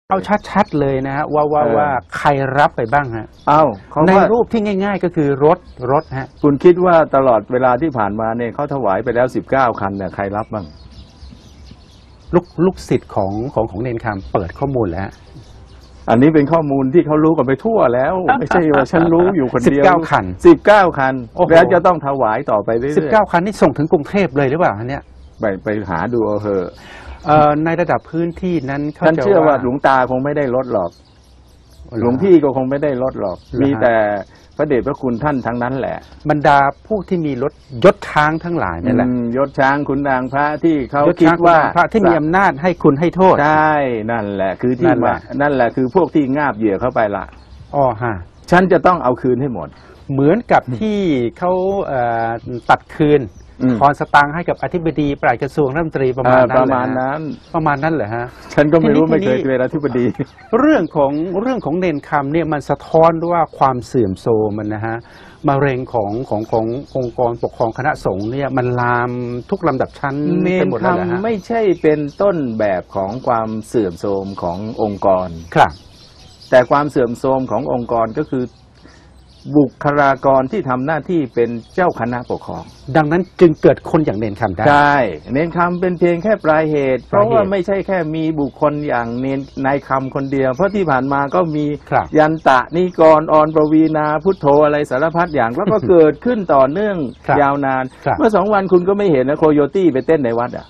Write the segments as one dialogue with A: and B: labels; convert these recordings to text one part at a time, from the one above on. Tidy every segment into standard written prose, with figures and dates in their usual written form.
A: เอาชัดๆเลยนะฮะว่าใครรับไปบ้างฮะในรูปที่ง่ายๆก็คือรถฮะ
B: คุณคิดว่าตลอดเวลาที่ผ่านมาเนี่ยเขาถวายไปแล้ว19 คันเนี่ยใครรับบ้าง
A: ลูกศิษย์ของเนนคำเปิดข้อมูลแล้ว
B: อันนี้เป็นข้อมูลที่เขารู้กันไปทั่วแล้วไม่ใช่ว่าฉันรู้อยู่คนเดียว
A: 19 คัน
B: 19 คันแล้วจะต้องถวายต่อไปเรื่อย
A: ๆ19 คันนี่ส่งถึงกรุงเทพเลยหรือเปล่าเนี่ย
B: ไปหาดูเอาเถอะ
A: ในระดับพื้นที่นั้น
B: ฉันเชื่อว่าหลวงตาคงไม่ได้ลดหรอกหลวงพี่ก็คงไม่ได้ลดหรอกมีแต่พระเดชพระคุณท่านทั้งนั้นแหละ
A: บรรดาผู้ที่มียศช้างทั้งหลายนี่แหละ
B: ยศช้างขุนนางพระที่เขาคิดว่า
A: พระที่มีอำนาจให้คุณให้โทษ
B: ใช่นั่นแหละคือที่นั่นแหละคือพวกที่งาบเหยื่อเข้าไปละ
A: ฮะ
B: ฉันจะต้องเอาคืนให้หมด
A: เหมือนกับที่เขาตัดคืนทอนสตางค์ให้กับอธิบดีปลัดกระทรวงรัฐมนตรีประมาณนั้นเหรอฮะ
B: ฉันก็ไม่รู้ไม่เคยเป็นอธิบดี
A: เรื่องของเนนคำเนี่ยมันสะท้อนว่าความเสื่อมโทรมมันนะฮะมะเร็งขององค์กรปกครองคณะสงฆ์เนี่ยมันลามทุกลำดับชั้น
B: เนนคำไม่ใช่เป็นต้นแบบของความเสื่อมโทรมขององค์กร
A: ครับ
B: แต่ความเสื่อมโทรมขององค์กรก็คือบุคลากรที่ทำหน้าที่เป็นเจ้าคณะปกครอง
A: ดังนั้นจึงเกิดคนอย่างเนนคำได้
B: ใช่เนนคำเป็นเพียงแค่ปลายเหตุเพราะว่าไม่ใช่แค่มีบุคคลอย่างนายคำคนเดียวเพราะที่ผ่านมาก็มียันตะนิกรอรปวีนาพุทโธอะไรสารพัดอย่างแล้วก็เกิดขึ้นต่อเนื่องยาวนานเมื่อ2 วันคุณก็ไม่เห็นนะโคโยตี้ไปเต้นในวัดอ่ะ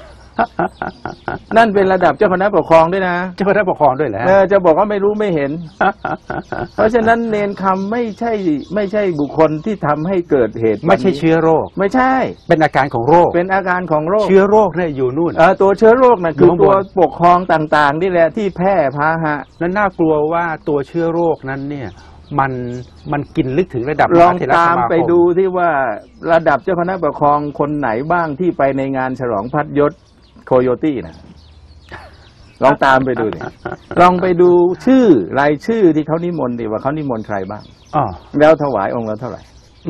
B: นั่นเป็นระดับเจ้าคณะปกครองด้วยนะ
A: เจ้าคณะปกครองด้วยแหละ
B: จะบอกว่าไม่รู้ไม่เห็นเพราะฉะนั้นเนนคำไม่ใช่บุคคลที่ทำให้เกิดเหตุ
A: ไม่ใช่เชื้อโรค
B: ไม่ใช่
A: เป็นอาการของโรค
B: เป็นอาการของโรค
A: เชื้อโรคเนี่ยอยู่นู่น
B: ตัวเชื้อโรคน่ะคือตัวปกครองต่างๆนี่แหละที่แพร่พาหะ
A: และน่ากลัวว่าตัวเชื้อโรคนั้นเนี่ยมันกินลึกถึงระดับ
B: ลองตามไปดูที่ว่าระดับเจ้าคณะปกครองคนไหนบ้างที่ไปในงานฉลองพัดยศโคโยตี้นะลองตามไปดูดิลองไปดูรายชื่อที่เขานิมนต์ดิว่าเขานิมนต์ใครบ้างแล้วถวายองค์ละเท่าไหร่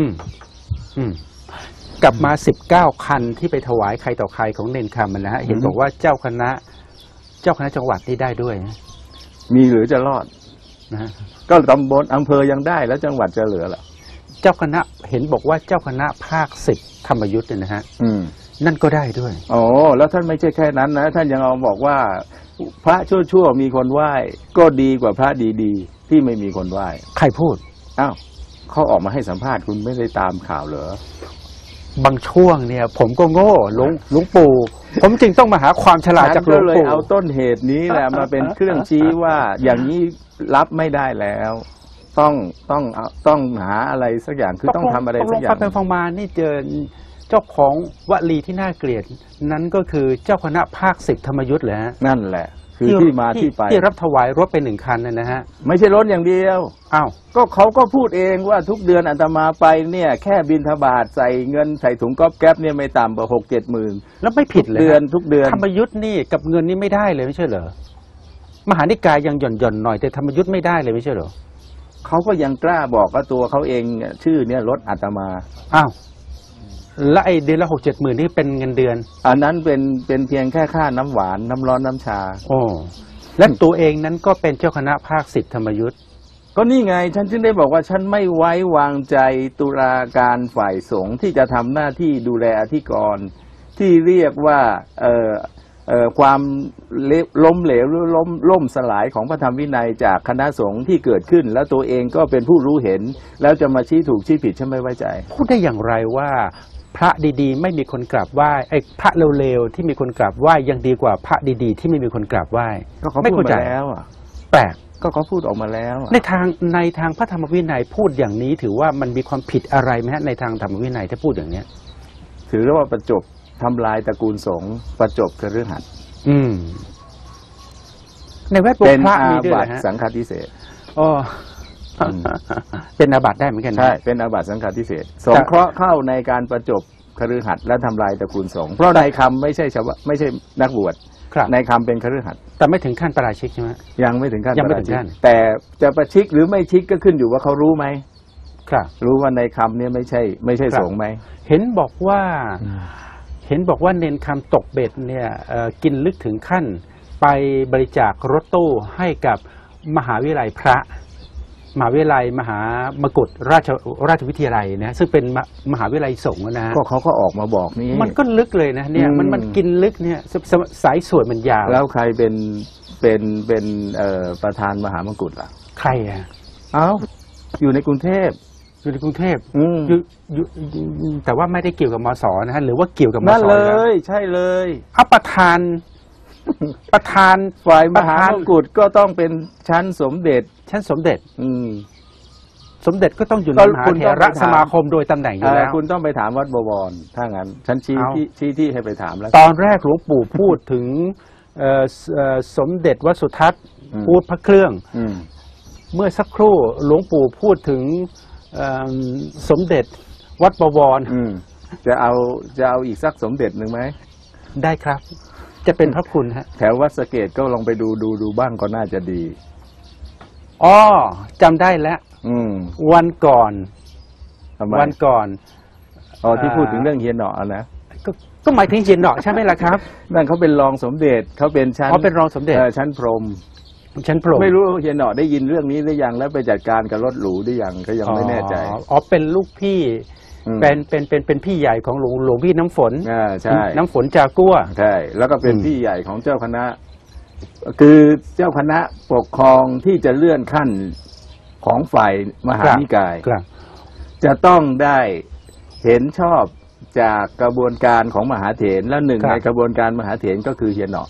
A: กลับมา19 คันที่ไปถวายใครต่อใครของเนนคำนะฮะเห็นบอกว่าเจ้าคณะจังหวัดนี่ได้ด้วย
B: มีหรือจะรอดนะก็ตำบลอำเภอยังได้แล้วจังหวัดจะเหลือล่ะ
A: เจ้าคณะเห็นบอกว่าเจ้าคณะภาค10ธรรมยุทธ์เนี่ยนะฮะนั่นก็ได้ด้วย
B: แล้วท่านไม่ใช่แค่นั้นนะท่านยังเอาบอกว่าพระชั่วมีคนไหว้ก็ดีกว่าพระดีๆที่ไม่มีคนไหว้
A: ใครพูด
B: เขาออกมาให้สัมภาษณ์คุณไม่ได้ตามข่าวเหร
A: อบางช่วงเนี่ยผมก็โง่หลวงปู่ผมจึงต้องมาหาความฉลาดจากหลวงปู่
B: เลยเอาต้นเหตุนี้แหละมาเป็นเครื่องชี้ว่าอย่างนี้รับไม่ได้แล้วต้องหาอะไรสักอย่างคือต้องทำอะไรสักอย่าง
A: ฟังไปฟังมานี่เจอเจ้าของวลีที่น่าเกลียดนั้นก็คือเจ้าคณะภาค10ธรรมยุทธ์แหละ
B: นั่นแหละคือที่มาที่ไป
A: ที่รับถวายรถไป1 คันนะฮะ
B: ไม่ใช่รถอย่างเดียวก็เขาก็พูดเองว่าทุกเดือนอาตมาไปเนี่ยแค่บิณฑบาตใส่เงินใส่ถุงก๊อบแก๊บเนี่ยไม่ต่ำกว่า6-7 หมื่น
A: แล้วไม่ผิดเลย
B: ทุกเดือน
A: ธรรมยุทธ์นี่กับเงินนี่ไม่ได้เลยไม่ใช่เหรอมหานิกายยังหย่อนหน่อยแต่ธรรมยุทธ์ไม่ได้เลยไม่ใช่เหรอ
B: เขาก็ยังกล้าบอกว่าตัวเขาเองชื่อเนี่ยรถอาตมา
A: และไอเดือนละ6-7 หมื่นนี่เป็นเงินเดือน
B: อันนั้นเป็นเพียงแค่ค่าน้ำหวานน้ำร้อนน้ำชา
A: และตัวเองนั้นก็เป็นเจ้าคณะภาค10ธรรมยุทธ์
B: ก็นี่ไงฉันจึงได้บอกว่าฉันไม่ไว้วางใจตุลาการฝ่ายสงฆ์ที่จะทำหน้าที่ดูแลอธิกรณ์ที่เรียกว่าความล้มเหลวหรือล่มสลายของพระธรรมวินัยจากคณะสงฆ์ที่เกิดขึ้นแล้วตัวเองก็เป็นผู้รู้เห็นแล้วจะมาชี้ถูกชี้ผิดฉันไม่ไว้ใจ
A: พูดได้อย่างไรว่าพระดีๆไม่มีคนกราบไหว้ไอ้พระเลวๆที่มีคนกราบไหว้ยังดีกว่าพระดีๆที่ไม่มีคนกราบไหว้
B: ก็เขาพูดมาแล้ว
A: แปลก
B: ก็เขาพูดออกมาแล้ว
A: ในทางพระธรรมวินัยพูดอย่างนี้ถือว่ามันมีความผิดอะไรไหมฮะในทางธรรมวินัยถ้าพูดอย่างเนี้ย
B: ถือว่าประจบทำลายตระกูลสงฆ์ประจบคฤหัสถ์
A: ในแวดวงพระมีด้วย
B: ฮะสังฆาทิเศษ
A: เป็นอาบัติได้เหมือนกัน
B: ใช่เป็นอาบัติสังฆาทิเศษสงเคราะห์เข้าในการประจบคฤหัสถ์และทำลายตระกูลสงฆ์เพราะนายคำไม่ใช่นักบวชนายคำเป็นคฤหัสถ์
A: แต่ไม่ถึงขั้นปราชิกใช่ไหม
B: ยังไม่ถึงขั้นปราชิกแต่จะประชิกหรือไม่ชิกก็ขึ้นอยู่ว่าเขารู้ไหมรู้ว่านายคำเนี่ยไม่ใช่สงฆ์ไหม
A: เห็นบอกว่าเนนคำตกเบ็ดเนี่ยกินลึกถึงขั้นไปบริจาครถตู้ให้กับมหาวิทยาลัยพระมหาวิทยาลัยมหามกุฏราชวิทยาลัยนะซึ่งเป็นมหาวิทยาลัยสงฆ์นะ
B: ก็เขาก็ออกมาบอกนี่
A: มันก็ลึกเลยนะเนี่ยมันกินลึกเนี่ยสายส่วนมันยาว
B: แล้วใครเป็นประธานมหามกุฏล่ะ
A: ใครอ่ะ
B: เอ้าอยู่ในกรุงเทพ
A: อยู่ในกรุงเทพอยู่แต่ว่าไม่ได้เกี่ยวกับมสนะฮะหรือว่าเกี่ยวกับมส
B: นั่นเลยใช่เลย
A: ประธาน
B: ฝ่ายมหามกุฏก็ต้องเป็นชั้นสมเด็จ
A: ชั้นสมเด็จ สมเด็จก็ต้องอยู่ใน
B: ก็
A: มหา
B: คุณ
A: เถ
B: ต้อง
A: ระ
B: ไปถาม
A: สมาคมโดยตำแหน่งอยู่แล้ว
B: คุณต้องไปถามวัดบวรถ้างั้นฉันชี้ที่ให้ไปถามแล้ว
A: ตอนแรกหลวงปู่พูดถึงสมเด็จวัดสุทัศน์พูดพระเครื่องเมื่อสักครู่หลวงปู่พูดถึงสมเด็จวัดบวร
B: จะเอาอีกสักสมเด็จหนึ่งไหม
A: ได้ครับ จะเป็นพระคุณฮะ
B: แถววัดสะเกษก็ลองไปดูบ้างก็น่าจะดี
A: อ๋อจำได้แล้ววันก่อน
B: ที่พูดถึงเรื่องเฮียนเหนาะนะ
A: ก็หมายถึงเฮียนเหนาะใช่ไหมล่ะครับ
B: นั่นเขาเป็นรองสมเด็จเขาเป็นชั้น
A: เป็นรองสมเด็จ
B: ชั้นพรหม
A: ไม่
B: รู้เฮียนเหนาะได้ยินเรื่องนี้หรือยังแล้วไปจัดการกับรถหรูหรือยังก็ยังไม่แน่ใจ
A: เป็นลูกพี่เป็นพี่ใหญ่ของหลวงพี่น้ำฝน
B: ใช่
A: น้ำฝนจากัว
B: ใช่แล้วก็เป็นพี่ใหญ่ของเจ้าคณะคือเจ้าคณะปกครองที่จะเลื่อนขั้นของฝ่ายมหานิกายจะต้องได้เห็นชอบจากกระบวนการของมหาเถรและหนึ่งในกระบวนการมหาเถรก็คือเฮียนเหนาะ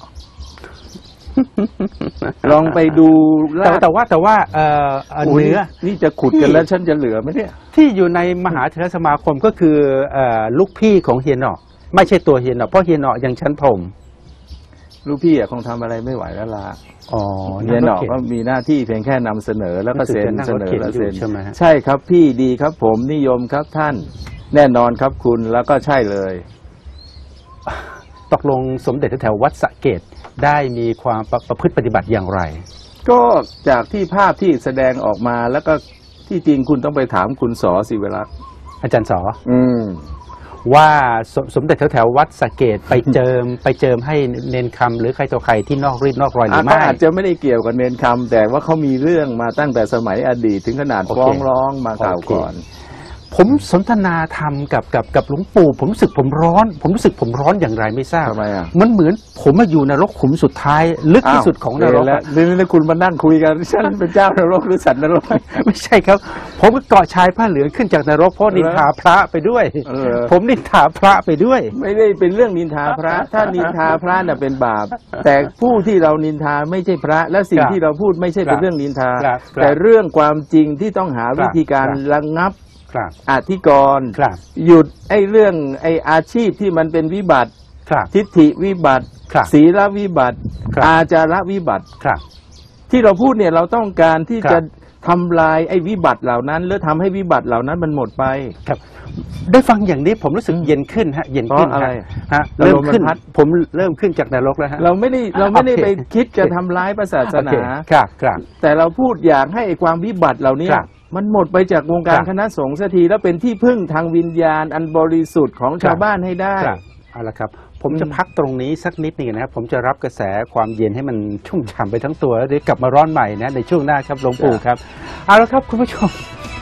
B: ลองไปดู
A: แต่ว่าเนื้อ
B: นี่จะขุดกันแล้วฉันจะเหลือไหมเนี่ย
A: ที่อยู่ในมหาเถรสมาคมก็คือลูกพี่ของเฮียนเหนาะไม่ใช่ตัวเฮียนเหนาะเพราะเฮียนเหนาะยังชั้นพรหม
B: ลูกพี่คงทำอะไรไม่ไหวแล้วล่ะเฮียนเหนาะก็มีหน้าที่เพียงแค่นำเสนอแล้วก็เซ็นเสนอแล้วเซ็นใช่ครับพี่ดีครับผมนิยมครับท่านแน่นอนครับคุณแล้วก็ใช่เลย
A: ตกลงสมเด็จแถววัดสะเกษได้มีความประพฤติปฏิบัติอย่างไร
B: ก็จากที่ภาพที่แสดงออกมาแล้วก็ที่จริงคุณต้องไปถามคุณส.ศิวรักษ์
A: อาจารย์ส.ว่าสมเด็จแถววัดสะเกษไปเจิมให้เนนคำหรือใครต่อใครที่นอกรีดนอกรอยหรือไม่
B: อาจจะไม่ได้เกี่ยวกับเนนคำแต่ว่าเขามีเรื่องมาตั้งแต่สมัยอดีตถึงขนาดฟ้องร้องมาเก่าก่อน
A: ผมสนทนาธรรมกับหลวงปู่ผมรู้สึกผมร้อนอย่างไรไม่ทราบ
B: ทำไม
A: มันเหมือนผมมาอยู่นรกขุมสุดท้ายลึกที่สุดของนรก
B: แล้วนี่คุณมานั่งคุยกันฉันเป็นเจ้านรกหรือสัตว์นรก
A: ไม่ใช่ครับผมก็เกาะชายผ้าเหลืองขึ้นจากนรกเพราะนินทาพระไปด้วยผมนินทาพระไปด้วย
B: ไม่ได้เป็นเรื่องนินทาพระถ้านินทาพระน่ะเป็นบาปแต่ผู้ที่เรานินทาไม่ใช่พระและสิ่งที่เราพูดไม่ใช่เป็นเรื่องนินทาแต่เรื่องความจริงที่ต้องหาวิธีการระงับอธิกรณ์หยุดเรื่องอาชีพที่มันเป็นวิบัติทิฏฐิวิบัติศีลวิบัติอาจารวิบัติที่เราพูดเนี่ยเราต้องการที่จะทำลายวิบัติเหล่านั้นหรือทำให้วิบัติเหล่านั้นมันหมดไป
A: ครับได้ฟังอย่างนี้ผมรู้สึกเย็นขึ้นฮะเย็นขึ้น
B: อะไร
A: ฮะเริ่มขึ้นผมเริ่มขึ้นจากนรกแล้วฮะ
B: เราไม่ได้ไปคิดจะทำร้ายศาสนาแต่เราพูดอยากให้ความวิบัติเหล่านี้มันหมดไปจากวงการคณะสงฆ์สักทีแล้วเป็นที่พึ่งทางวิญญาณอันบริสุทธิ์ของชาวบ้านให้ได้
A: เอาละครับผมจะพักตรงนี้สักนิดนึงนะครับผมจะรับกระแสความเย็นให้มันชุ่มฉ่ำไปทั้งตัวแล้วเดี๋ยวกลับมาร้อนใหม่นะในช่วงหน้าครับหลวงปู่ครับเอาละครับคุณผู้ชม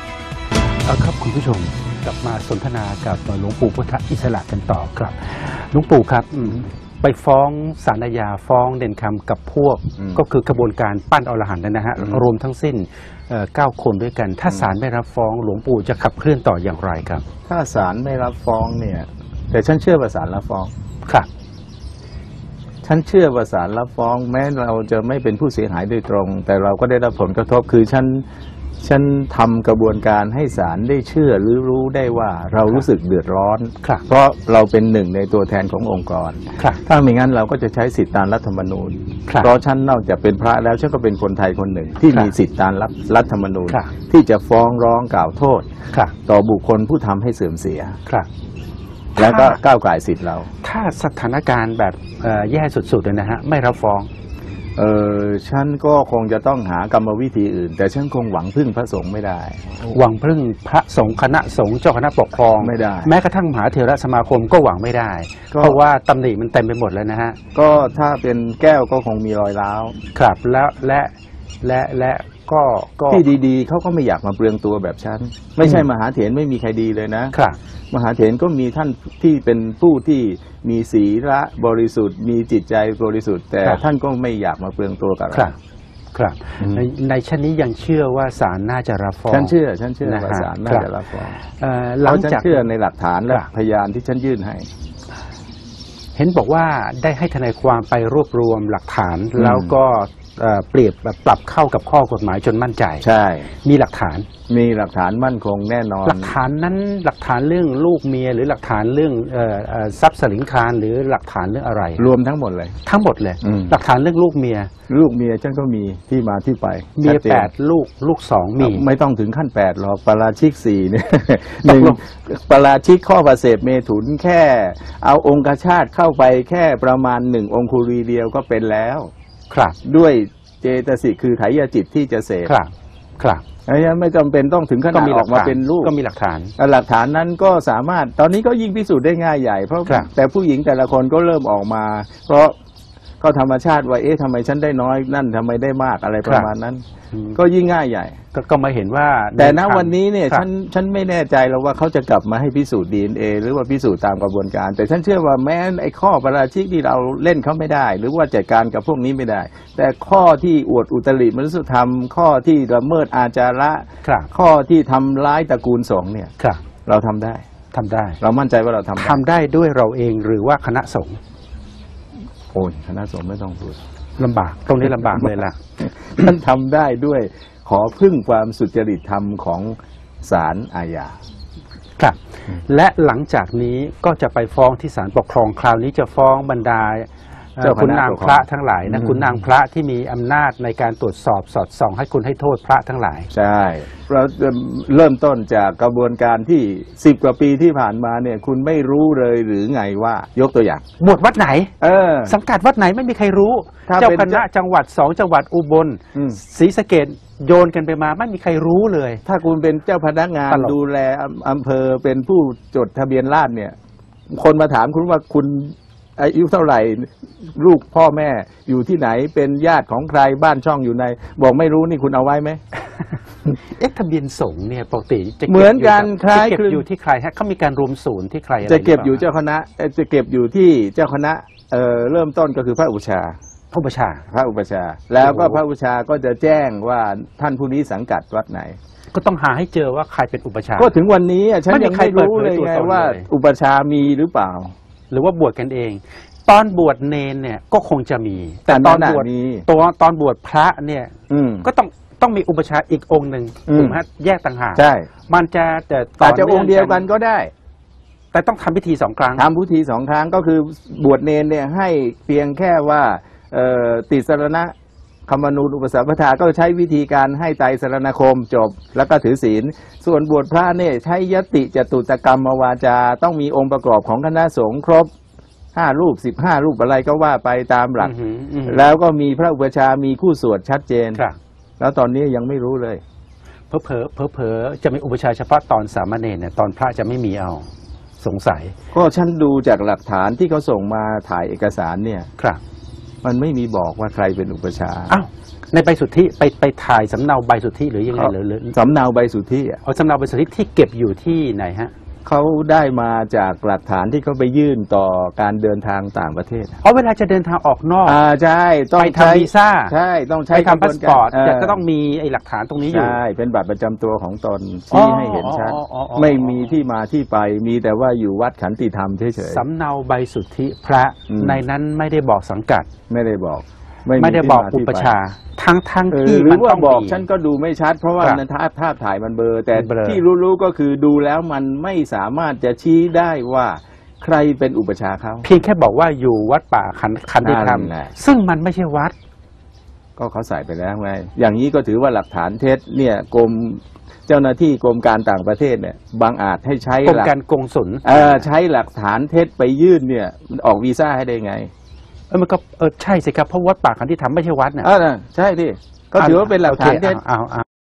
A: กลับมาสนทนากับหลวงปู่พุทธอิสระกันต่อครับหลวงปู่ครับไปฟ้องศาลอาญาฟ้องเด่นคำกับพวกก็คือกระบวนการปั้นอรหันต์นะฮะรวมทั้งสิ้น9 คนด้วยกันถ้าศาลไม่รับฟ้องหลวงปู่จะขับเคลื่อนต่ออย่างไรครับ
B: ถ้าศาลไม่รับฟ้องเนี่ยแต่ฉันเชื่อว่าศาลรับฟ้อง
A: ครับ
B: ฉันเชื่อว่าศาลรับฟ้องแม้เราจะไม่เป็นผู้เสียหายโดยตรงแต่เราก็ได้รับผลกระทบคือฉันทำกระบวนการให้ศาลได้เชื่อหรือรู้ได้ว่าเรารู้สึกเดือดร้อนเพราะเราเป็นหนึ่งในตัวแทนขององค์กรถ้าไม่งั้นเราก็จะใช้สิทธิตามรัฐธรรมนูญเพราะฉันนอกจากเป็นพระแล้วฉันก็เป็นคนไทยคนหนึ่งที่มีสิทธิตามรัฐธรรมนูญที่จะฟ้องร้องกล่าวโทษต่อบุคคลผู้ทำให้เสื่อมเสียแล้วก็ก้าวไก่สิทธิ์เรา
A: ถ้าสถานการณ์แบบแย่สุดๆเลยนะฮะไม่รับฟ้อง
B: ฉันก็คงจะต้องหากรรมวิธีอื่น แต่ฉันคงหวังพึ่งพระสงฆ์ไม่ได้
A: หวังพึ่งพระสงฆ์คณะสงฆ์เจ้าคณะปกครอง
B: ไม่ได้
A: แม้กระทั่งมหาเถรสมาคมก็หวังไม่ได้
B: ก็
A: เพราะว่าตำหนิมันเต็มไปหมดแล้วนะฮะ
B: ก็ถ้าเป็นแก้วก็คงมีรอยร้าว
A: ครับแล้วและก็
B: ที่ดีๆเขาก็ไม่อยากมาเปลืองตัวแบบฉันไม่ใช่มหาเถรไม่มีใครดีเลยนะ
A: ครับ
B: มหาเถรก็มีท่านที่เป็นผู้ที่มีศีลบริสุทธิ์มีจิตใจบริสุทธิ์แต่
A: ครับ
B: ท่านก็ไม่อยากมาเปลืองตัวกับ
A: ครั
B: เรา
A: บครับในชั้นนี้ยังเชื่อว่าศาลน่าจะรับฟ้อง
B: ฉันเชื่อ
A: นะฮะ
B: ว่าศาลน่า
A: ครับ
B: จะรับฟ้อง
A: หลัง
B: เพราะฉัน
A: จาก
B: เชื่อในหลักฐานและ
A: ครับ
B: พยานที่ฉันยื่นให้
A: เห็นบอกว่าได้ให้ทนายความไปรวบรวมหลักฐาน แล้วก็เปรียบแบบปรับเข้ากับข้อกฎหมายจนมั่นใจ
B: ใช่
A: มีหลักฐาน
B: มีหลักฐานมั่นคงแน่นอน
A: หลักฐานนั้นหลักฐานเรื่องลูกเมียหรือหลักฐานเรื่องทรัพย์สินคารหรือหลักฐานเรื่องอะไร
B: รวมทั้งหมดเลย
A: ทั้งหมดเลย หลักฐานเรื่องลูกเมีย
B: ลูกเมียฉันก็มีที่มาที่ไป
A: เมีย
B: ชัจน
A: 8ลูก2มี
B: ไม่ต้องถึงขั้น8หรอกปาราชิก4เนี่ย
A: ต
B: ห
A: ก
B: นึ่ง
A: ลง
B: ปาราชิกข้อประเสพเมถุนแค่ เอาองคชาตเข้าไปแค่ประมาณ1องคุรีเดียวก็เป็นแล้ว
A: ครับ
B: ด้วยเจตสิกคือไถยจิตที่จะเสพ
A: ครับครับ
B: อันนี้ไม่จำเป็นต้องถึงขนาดออกมาเป็นลูก
A: ก็มีหลักฐาน
B: หลักฐานนั้นก็สามารถตอนนี้ก็ยิ่งพิสูจน์ได้ง่ายใหญ่เพราะ
A: ครับ
B: แต่ผู้หญิงแต่ละคนก็เริ่มออกมา เพราะก็ธรรมชาติว่าเอ๊ะทำไมฉันได้น้อยนั่นทำไมได้มากอะไรประมาณนั้น ก็ยิ่งง่ายใหญ่
A: ก็มาเห็นว่า
B: แต่ณ
A: ใทาง
B: วันนี้เนี่ย
A: ครับ
B: ฉันไม่แน่ใจแล้วว่าเขาจะกลับมาให้พิสูจน์ DNA หรือว่าพิสูจน์ตามกระบวนการ แต่ฉันเชื่อว่าแม้ไอ้ข้อปาราชิกที่เราเล่นเขาไม่ได้ หรือว่าจัดการกับพวกนี้ไม่ได้ แต่ข้อที่อวดอุตริมนุษยธรรม ข้อที่ละเมิดอาจาระ
A: ครับ
B: ข้อที่ทำร้ายตระกูลสงฆ์เนี่ย
A: ครับ
B: เราทำได้
A: ทำได้
B: เรามั่นใจว่าเราทำได้
A: ทำได้ด้วยเราเองหรือว่าคณะสงฆ์
B: โอ้ยคณะสงฆ์ไม่ต้องพูด
A: ลำบากตรงนี้ลำบากเลยล่ะ
B: ท่านทำได้ด้วยขอพึ่งความสุจริตธรรมของศาลอาญา
A: ครับ และหลังจากนี้ก็จะไปฟ้องที่ศาลปกครองคราวนี้จะฟ้องบรรดา
B: เจ้าคณะ
A: คุณนาง
B: ปกครอง
A: พระทั้งหลายนะ
B: อืม
A: คุณนางพระที่มีอำนาจในการตรวจสอบสอดส่องให้คุณให้โทษพระทั้งหลาย
B: ใช่เราเริ่มต้นจากกระบวนการที่10 กว่าปีที่ผ่านมาเนี่ย คุณไม่รู้เลยหรือไงว่ายกตัวอย่าง
A: บวชวัดไหน
B: อ
A: สังกัดวัดไหนไม่มีใครรู้
B: ถ้า
A: เจ้า
B: เป็น
A: คณะจังหวัด2จังหวัดอุบล
B: อืม
A: ศรีสะเกษโยนกันไปมาไม่มีใครรู้เลย
B: ถ้าคุณเป็นเจ้าพนักงาน
A: ตลก
B: ดูแลอำเภอเป็นผู้จดทะเบียนราษฎร์เนี่ย คนมาถามคุณว่าคุณอายุเท่าไหร่ ลูกพ่อแม่อยู่ที่ไหนเป็นญาติของใครบ้านช่องอยู่ใน บอกไม่รู้นี่คุณเอาไว้ไหม
A: ทะเบียนสงฆ์เนี่ยปกติจะ
B: เหมือนกันคล้าย
A: จะเก็บ
B: คลึง
A: อยู่ที่ใครฮะเขามีการรวมศูนย์ที่ใครอะไร
B: จะเก็บ
A: หรื
B: อยู่
A: ปล่
B: เจ้าคณะจะเก็บอยู่ที่เจ้าคณะเริ่มต้นก็คือพระอุปชฌาย์
A: พระอุปชฌาย์
B: พระอุปชฌาย์แล้วก็
A: โอ้โห
B: พระอุปชฌาย์ก็จะแจ้งว่าท่านผู้นี้สังกัดวัดไหน
A: ก็ต้องหาให้เจอว่าใครเป็นอุปชฌาย์
B: ก็ถึงวันนี้ฉัน
A: ไม่มี
B: ยัง
A: ใคร
B: ไม่รู้เลย
A: เปิดเผยตัว
B: ไง
A: ตน
B: ว่า
A: เลย
B: อุปชฌาย์มีหรือเปล่า
A: หรือว่าบวชกันเอง ตอนบวชเนนเนี่ยก็คงจะมี แต่ตอน
B: น่ะ
A: บวช
B: มี
A: ตอนบวชพระเนี่ย
B: อืม
A: ก็ต้องมีอุปชฌาย์อีกองค์หนึ่ง
B: อืม
A: ถูกไหมฮะแยกต่างหาก
B: ใช่
A: มันจะแต่ต่
B: อาจจะองค์เดียวกันก็ได้
A: แต่ต้องทำพิธี2 ครั้ง
B: ทำพิธี2 ครั้งก็คือบวชเนนเนี่ยให้เพียงแค่ว่าติสรณะคมนูญอุปสัมปทาก็ใช้วิธีการให้ไตรสรณคมจบ แล้วก็ถือศีล ส่วนบวชพระเนี่ยใช้ยติจตุตกรรมวาจา ต้องมีองค์ประกอบของคณะสงฆ์ครบ5 รูป15 รูปอะไรก็ว่าไปตามหลัก
A: อือหือ
B: แล้วก็มีพระอุปชฌาย์มีคู่สวดชัดเจน
A: ครับ
B: แล้วตอนนี้ยังไม่รู้เลย
A: เผลอๆจะมีอุปชฌาย์เฉพาะตอนสามเณรเนี่ยตอนพระจะไม่มีเอาสงสัย
B: ก็ฉันดูจากหลักฐานที่เขาส่งมาถ่ายเอกสารเนี่ย
A: ครับ
B: มันไม่มีบอกว่าใครเป็นอุปชฌาย์
A: อ้าวในใบสุทธิไปถ่ายสำเนาใบสุทธิหรือยังไงหรือ
B: สำเนาใบสุทธิอะ
A: เอาสำเนาใบสุทธิที่เก็บอยู่ที่ไหนฮะ
B: เขาได้มาจากหลักฐานที่เขาไปยื่นต่อการเดินทางต่างประเทศ
A: เพราะเวลาจะเดินทางออกนอก
B: ใช่ต้อง
A: ไป
B: ใช้
A: ทำวีซ่า
B: ใช่ต้องใช้
A: ไปทำพาสปอร์ต
B: กะบวนาร
A: ก็ต้องมีไอ้หลักฐานตรงนี้อยู่
B: ใช่เป็นบัตรประจำตัวของตนชี้ให้เห็นชัด
A: อ๋อ
B: ไม่มีที่มาที่ไปมีแต่ว่าอยู่วัดขันติธรรมเฉย
A: สำเนาใบสุทธิพระ
B: อืม
A: ในนั้นไม่ได้บอกสังกัด
B: ๆไม่ได้บอก
A: ไม่ได้บอก
B: ที่
A: อุ
B: มาที่
A: ป
B: ไป
A: ชฌาย์ทั้ง
B: ห
A: ที่
B: รื
A: มัน
B: อว่า
A: ต้อง
B: บอก
A: มี
B: ฉันก็ดูไม่ชัด เพราะว่า
A: ครับ
B: ในภาพถ่ายมันเบลอแต่
A: เบลอ
B: ที่รู้ๆก็คือดูแล้วมันไม่สามารถจะชี้ได้ว่าใครเป็นอุปชฌาย์เขา
A: เพียงแค่บอกว่าอยู่วัดป่าคันติธรรม
B: นั่นแหละ
A: ซึ่งมันไม่ใช่วัด
B: ก็เขาใส่ไปแล้วไงอย่างนี้ก็ถือว่าหลักฐานเท็จเนี่ยกรมเจ้าหน้าที่กรมการต่างประเทศเนี่ยบางอาจให้ใช้
A: กรม
B: หลัก
A: การกงสุล
B: ใช้หลักฐานเท็จไปยื่นเนี่ยมันออกวีซ่าให้ได้ไง
A: มันก็ใช่สิครับเพราะวัดป่าขันธิธรรมไม่ใช่วัดนะ
B: ใช่ที่ก็ถือว่าเป็นหลักฐานเท็จ
A: เอา